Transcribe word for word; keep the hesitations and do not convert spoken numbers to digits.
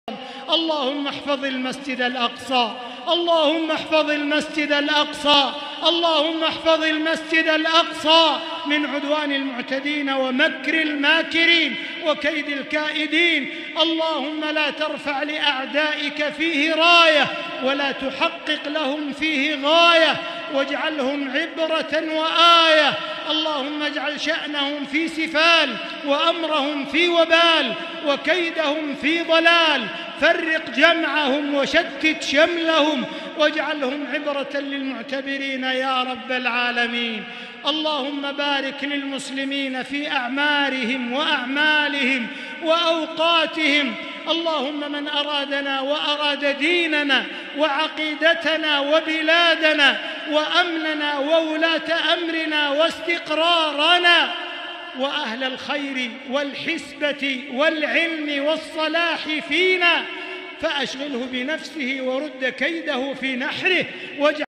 اللهم احفظ المسجد الأقصى، اللهم احفظ المسجد الأقصى، اللهم احفظ المسجد الأقصى من عدوان المعتدين ومكر الماكرين وكيد الكائدين. اللهم لا ترفع لأعدائك فيه راية ولا تحقق لهم فيه غاية، واجعلهم عبرة وآية. اللهم اجعل شأنهم في سفال وأمرهم في وبال وكيدهم في ضلال، فرق جمعهم وشتت شملهم واجعلهم عبرة للمعتبرين يا رب العالمين. اللهم بارك للمسلمين في أعمارهم وأعمالهم وأوقاتهم. اللهم من أرادنا وأراد ديننا وعقيدتنا وبلادنا وأمننا وولاة أمرنا واستقرارنا وأهل الخير والحسبة والعلم والصلاح فينا، فأشغله بنفسه ورد كيده في نحره.